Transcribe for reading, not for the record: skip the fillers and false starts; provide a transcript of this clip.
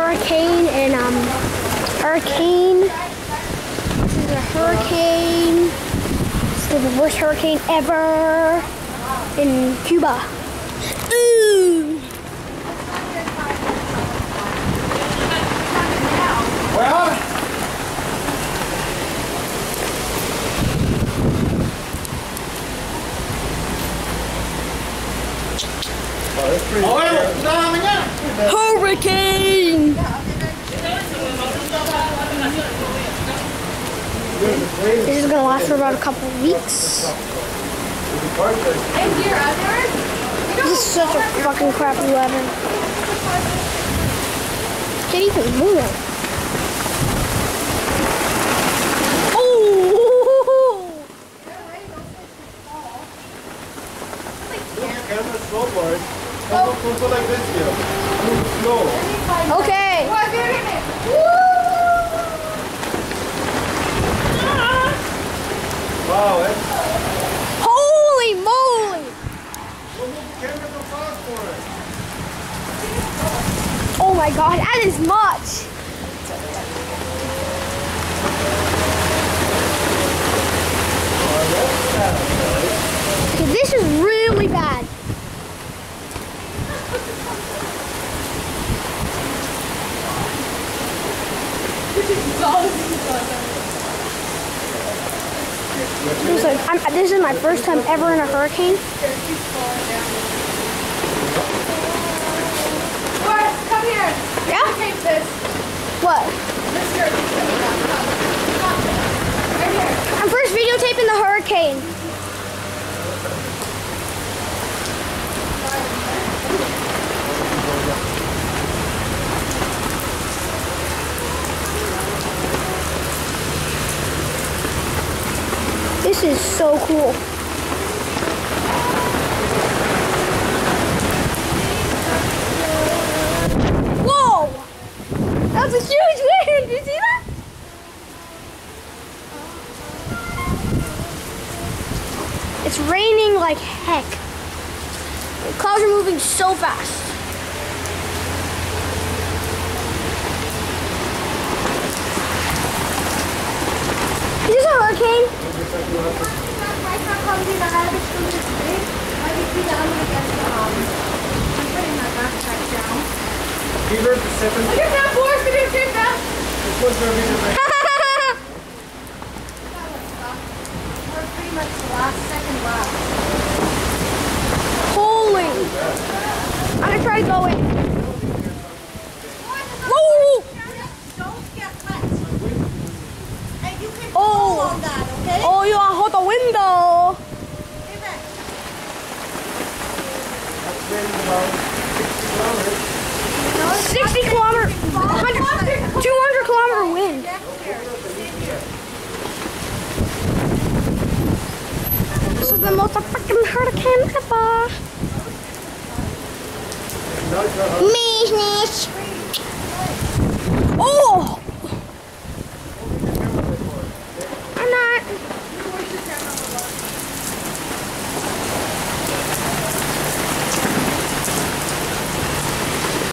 hurricane in This is a hurricane. This is the worst hurricane ever in Cuba. Ooh. Well. Hurricane! This is gonna last for about a couple of weeks. This is such a fucking crappy weather. Can't even move. Don't go like this here. Move slow. Okay. Wow, holy moly! Don't move the camera so fast for it. Oh my god, that is much. Okay, this is really bad. This is my first time ever in a hurricane. Come here. Yeah? Tape this. What? This here. Right here. I'm first videotaping the hurricane. This is so cool. Whoa! That's a huge wind! Did you see that? It's raining like heck. The clouds are moving so fast. Is this a hurricane? Fever the 7th. Get that force to get that. This was their reason. We're pretty much the last second left. Holy! I'm gonna try to go in. Whoa! Don't get wet. And you can Oh. pull on that, okay? Oh, you want to hold the window. Hey, Ben. That's been about 60 60 kilometers. kilometer, 100, 200 kilometer wind. This is the most fucking hurricane ever. Business. Oh!